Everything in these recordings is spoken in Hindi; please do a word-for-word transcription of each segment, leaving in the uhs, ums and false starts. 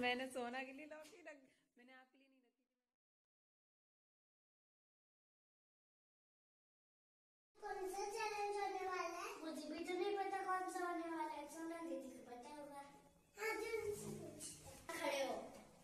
मैंने सोना के लिए लौटी रख, मैंने आपके लिए नहीं रखी। कौन सा चैलेंज होने वाला है? मुझे भी तो नहीं पता कौन सा होने वाला है। सोना दीदी को पता होगा। हाँ जी, खड़े हो।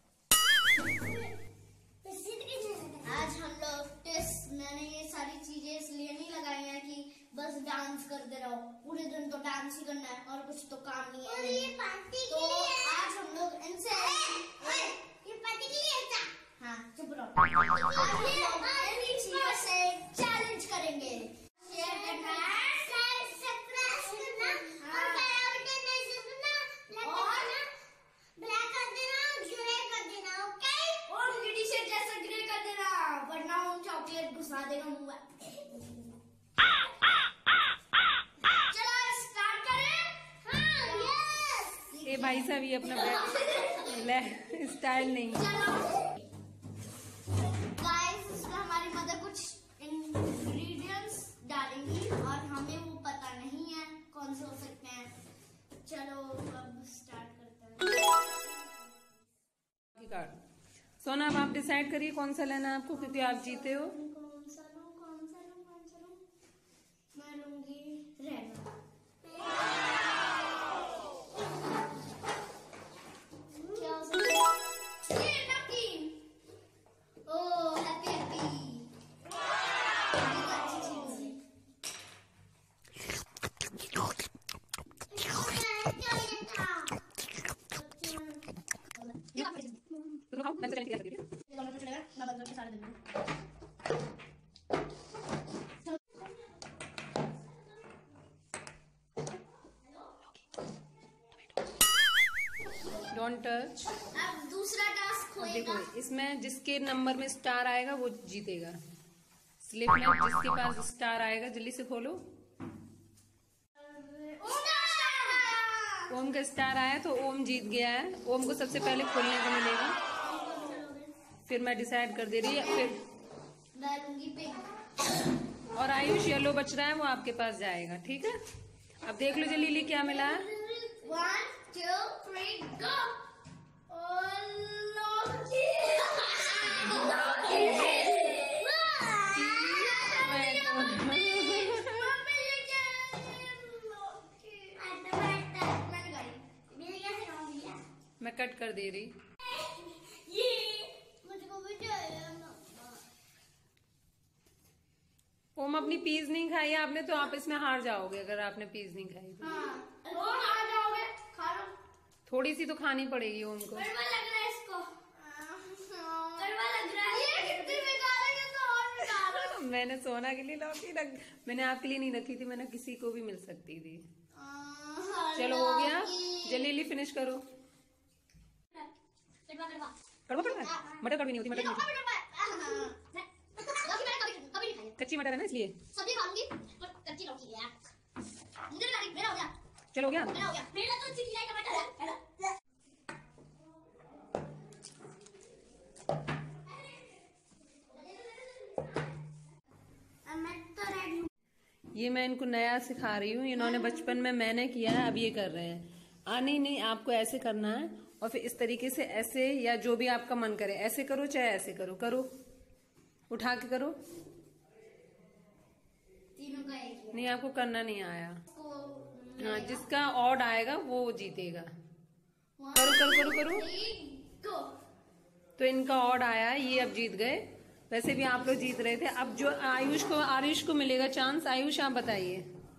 आज हम लोग टेस्ट, मैंने ये सारी चीजें इसलिए नहीं लगाई हैं कि बस डांस करते रहो, पूरे दिन तो डांस ही करना है और कुछ तो काम नहीं है। और ये पार्टी तो आज हम लोग इनसे ये पार्टी के लिए था। हाँ चुप रहो। आज ये इन चीजों से चैलेंज करेंगे। शेयर करना, सब्सक्राइब करना और बेल बटन नहीं दबाना, ब्लैक कर देना, ग्रे कर देना, ओके? और वीडियो से जैसा ग्रे कर देना, वरना हम चॉकलेट घुसा देगा मुंह में। ये भाई साहब ये अपना स्टाइल नहीं। गाइस इसमें हमारी मदर कुछ इंग्रेडिएंट्स डालेंगी और हमें वो पता नहीं है कौन से हो सकते हैं। चलो अब स्टार्ट करते हैं। सोना अब आप डिसाइड करिए कौन सा लेना है आपको, क्योंकि आप जीते हो। कौन सा लूं, कौन सा लूं, कौन सा लूं? मैं लूंगी रेड। Don't touch. अब दूसरा टास्क होएगा। देखो इसमें जिसके नंबर में स्टार आएगा वो जीतेगा। स्लिप में जिसके पास स्टार आएगा जल्दी से खोलो। ओम का स्टार आया तो ओम जीत गया है। ओम को सबसे पहले खोलने को मिलेगा, फिर मैं डिसाइड कर दे रही है। फिर मैं लूंगी पिंक। और आयुष येलो बच रहा है, वो आपके पास जाएगा। ठीक है, अब देख लो जल्दी ली क्या मिला है। One two three go. मैं कट कर दे रही। ये मुझको भी चाहिए। ओम अपनी पीस नहीं खाई है आपने, तो आप इसमें हार जाओगे अगर आपने पीस नहीं खाई तो। हाँ, और हार जाओगे। खा लो। थोड़ी सी तो खानी पड़ेगी ओम को। कड़वा लग रहा है इसको। कड़वा लग रहा है। ये कितनी बेकार है, तो और बेकार है। मैंने सोना के लिए लौटी रख, मैंने आपके लिए नहीं रखी थी, मैंने किसी को भी मिल सकती थी। चलो हो गया, जल्दी जल्दी फिनिश करो। कड़वा कड़वा मटर कड़वी नहीं होती, मटर नहीं होती। कच्ची मटर है ना इसलिए। सब्जी खाऊंगी पर कच्ची लौकी है यार। मुझे लगा मेरा हो गया। चलो हो गया, मेरा हो गया। मेरा तो अच्छी खिलाई टमाटर है। मैं तो रेडी। ये मैं इनको नया सिखा रही हूँ, इन्होंने बचपन में मैंने किया है, अब ये कर रहे हैं। आ नहीं नहीं, आपको ऐसे करना है और फिर इस तरीके से ऐसे, या जो भी आपका मन करे ऐसे करो चाहे ऐसे करो। करो, उठा के करो। तीनों का एक नहीं आपको करना नहीं आया। ही। हाँ, जिसका ऑड आएगा वो जीतेगा। करो करो करो करो। तो इनका ऑड आया, ये अब जीत गए। वैसे भी आप लोग जीत रहे थे। अब जो आयुष को आयुष को मिलेगा चांस। आयुष आप बताइए।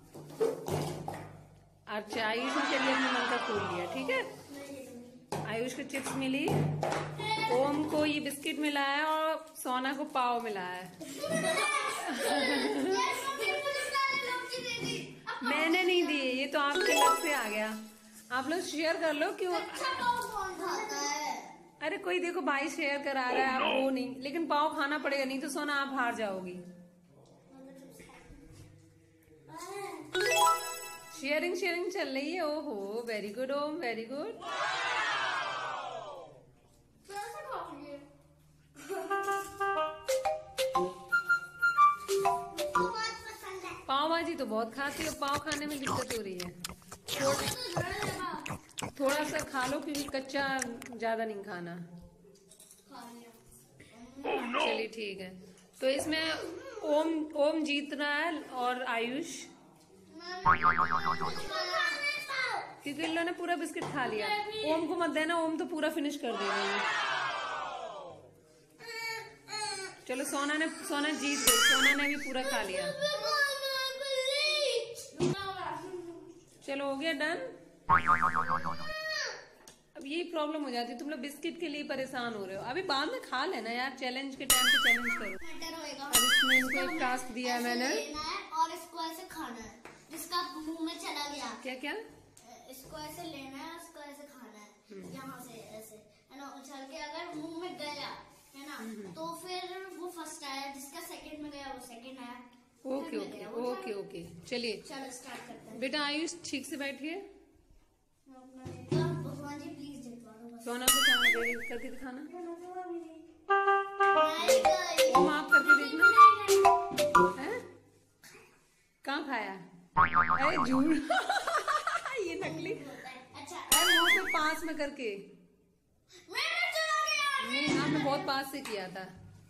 अच्छा, आयुष ने चलिए अपने मन का खोल लिया। ठीक है, आयुष को चिप्स मिली, ओम को ये बिस्किट मिला है और सोना को पाव मिला है। मैंने नहीं दी, ये तो आपके लग से आ गया। आप लोग शेयर कर लो। क्यों? अरे कोई देखो भाई शेयर करा रहा है, आप वो नहीं, लेकिन पाव खाना पड़ेगा, नहीं तो सोना आप हार जाओगी। शेयरिंग शेयरिंग चल रही है। ओहो, very good Om, very good. Pav bhaji तो बहुत खाती हो, पाव खाने में दिक्कत हो रही है। थोड़ा सा खा लो क्योंकि कच्चा ज्यादा नहीं खाना। चलिए ठीक है। तो इसमें ओम ओम जीत रहा है और आयुष, क्योंकि इन लोगों ने पूरा बिस्किट खा लिया। ओम को मत देना, ओम तो पूरा फिनिश कर देगा। चलो सोना ने सोना जीत गई, सोना ने भी पूरा खा लिया। चलो हो गया डन। अब यही प्रॉब्लम हो जाती है, तुम लोग बिस्किट के लिए परेशान हो रहे हो। अभी बाद में खा लेना यार, चैलेंज के टाइम पे चैलेंज करो। अब इसमें इनको एक टास्क दिया है मैंने, और इसको ऐसे खाना है जिसका मुंह में चला गया। क्या क्या? इसको ऐसे लेना है, इसको ऐसे खाना है, यहाँ से ऐसे है ना, उछल के अगर मुंह में गया है ना तो फिर वो फर्स्ट आया, जिसका सेकंड में गया वो सेकंड आया। ओके ओके ओके ओके चलिए चलो स्टार्ट करते हैं। बेटा आयुष ठीक से बैठिए। भगवान जी प्लीज जितवा दो। सोना को खाना करके दिखाना। ओम आप करके देखना है। कहाँ खाया? अरे झूठ ये नकली। अच्छा अरे मुंह पे पास में करके। नहीं आपने बहुत पास से किया था।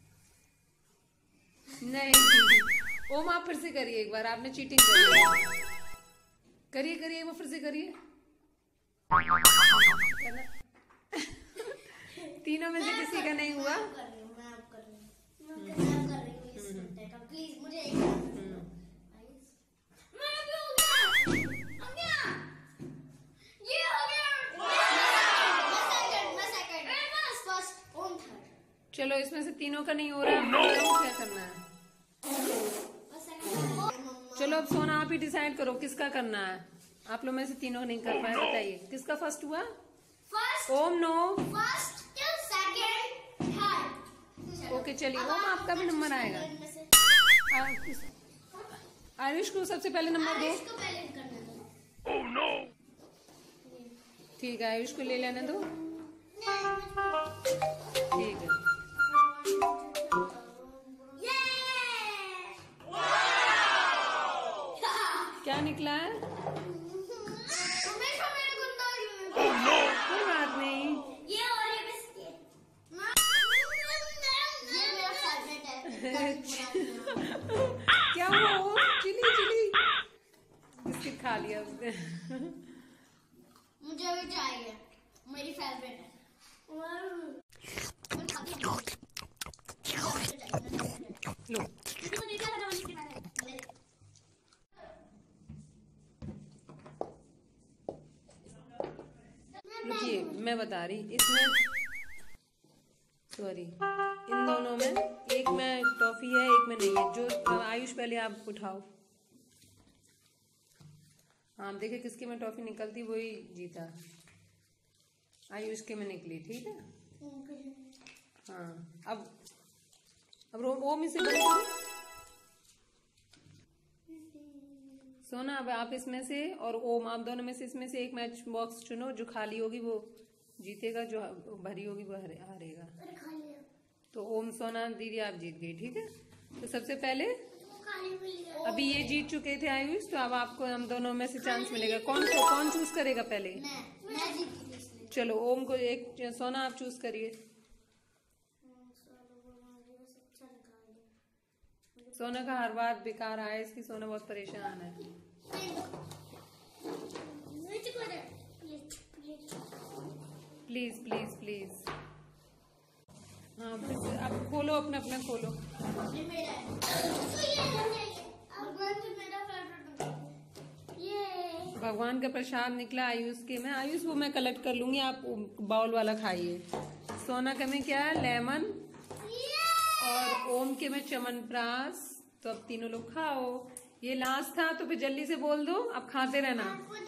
नहीं ओम आप फिर से करिए एक बार, आपने चीटिंग करी। करिए करिए वो फिर से करिए। तीनों में से किसी का नहीं हुआ। प्लीज मुझे चलो इसमें से तीनों का नहीं हो रहा है। no! क्या करना है? चलो अब सोना आप ही डिसाइड करो किसका करना है। आप लोग में से तीनों नहीं कर पाए, बताइए किसका फर्स्ट हुआ? First Om no first second third. Okay चलिए ओम आपका भी नंबर आएगा। आयुष को सबसे पहले नंबर दो। Oh no. ठीक है आयुष को ले लेने दो। ठीक है क्या निकला है? कोई बात नहीं। ये और ये बिस्किट। ये मेरा फेवरेट है। क्या हुआ? वो चिली चिली बिस्किट खा लिया उसने। मुझे भी चाहिए, मेरी फेवरेट है। लो रुकिए मैं बता रही, इसमें सॉरी इन दोनों में एक में टॉफी है एक में नहीं है। जो आयुष पहले आप उठाओ। हाँ देखिए किसके में टॉफी निकलती वही जीता। आयुष के में निकली। ठीक है हाँ अब अब ओम इसे बंद करो। सोना अब आप इसमें से और ओम आप दोनों में से इसमें से एक मैच बॉक्स चुनो, जो खाली होगी वो जीतेगा, जो भरी होगी वो हारेगा। तो ओम सोना दीदी आप जीत गई। ठीक है तो सबसे पहले अभी ये जीत चुके थे आयुष, तो अब आपको हम दोनों में से चांस मिलेगा। कौन को कौन चूज करेगा पहले? मैं, मैं जीत। चलो ओम को एक, सोना आप चूज करिए। सोना का हर बार बेकार आया, इसकी सोना बहुत परेशान है। प्लीज प्लीज प्लीज हाँ अब खोलो अपना अपना खोलो। भगवान का प्रसाद निकला आयुष के में। आयुष वो मैं कलेक्ट कर लूंगी, आप बाउल वाला खाइए। सोना के में क्या है? लेमन। और ओम के में च्यवनप्राश। तो अब तीनों लोग खाओ। ये लास्ट था तो फिर जल्दी से बोल दो, अब खाते रहना।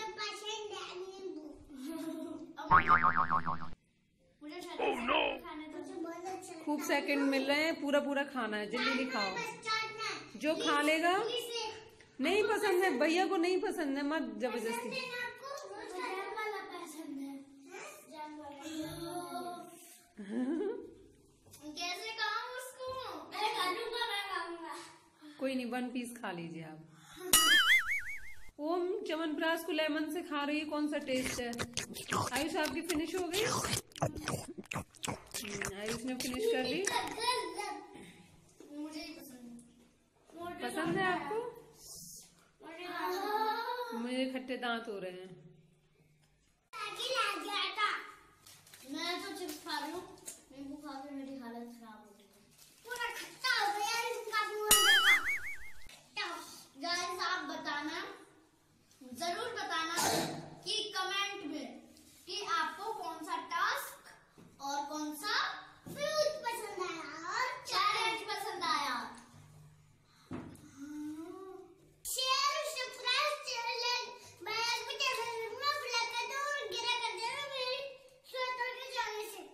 खूब सेकंड मिल रहे हैं, पूरा पूरा खाना है, जल्दी जल्दी खाओ। जो खा लेगा। नहीं पसंद है भैया को, नहीं पसंद है, मत जबरदस्ती। कैसे खाऊं उसको? मैं खाऊंगा, मैं खाऊंगा। कोई नहीं वन पीस खा लीजिए आप। ओम च्यवनप्राश को लेमन से खा रही है, कौन सा टेस्ट है? आयुष आपकी फिनिश हो गई? आयुष ने फिनिश कर ली। मुझे पसंद पसंद है आपको? मुझे खट्टे दांत हो रहे हैं। मैं तो चिप्स खा रही हूँ, नींबू खा के मेरी हालत खराब हो गई, पूरा खट्टा हो गया इसका खट्टा। गाइस आप बताना, जरूर बताना कि कमेंट में कि आपको कौन सा टास्क और कौन सा फ्रूट पसंद आया और चैलेंज पसंद आया। Share subscribe channel bell button में बुला कर दो और गिरा कर देना मेरी स्वेटर के जाने से।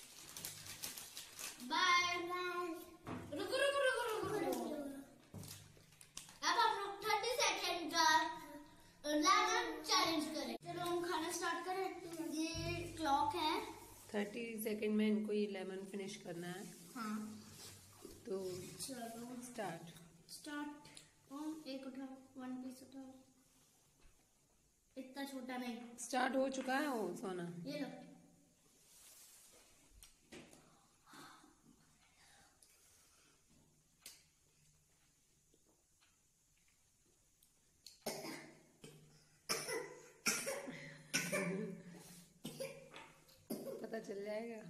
Bye bye. रुको रुको रुको रुको रुको। अब हम लोग थर्टी सेकेंड का लेमन चैलेंज करें। चलो हम खाना स्टार्ट करें। ये क्लॉक है, थर्टी सेकेंड में इनको ये लेमन फिनिश करना है। हाँ तो चलो स्टार्ट स्टार्ट। एक उठाओ, वन पीस उठाओ, इतना छोटा नहीं। स्टार्ट हो चुका है वो सोना। ये लो। पता चल जाएगा।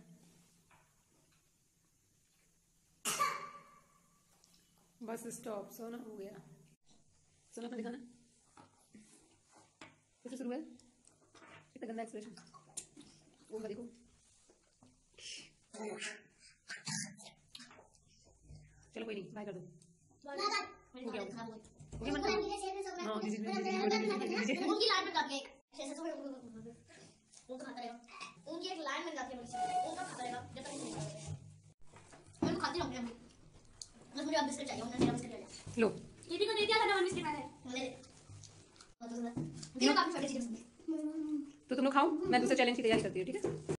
बस स्टॉप, सोना हो गया। सोना अपना दिखाना कैसे शुरू है। कितना गंदा एक्सप्रेशन। वो देखो। चलो कोई नहीं, बाय कर दो। हो गया हो गया मत करो। हाँ दीदी दीदी उनकी लाइन में काट के ऐसे ऐसे वो खाता रहेगा। उनकी एक लाइन में काट के उनका खाता रहेगा जब तक नहीं खाएगा। मैं तो खाती रहूंगी अभी, बस मुझे अब बिस्किट चाहिए। उन्होंने मेरा बिस्किट ले लिया। लो दीदी को दे दिया था ना बिस्किट मैंने। ले ले। ये काफी छोटे चीज। तो तुम लोग खाओ, मैं दूसरे चैलेंज की तैयारी करती हूँ, ठीक है।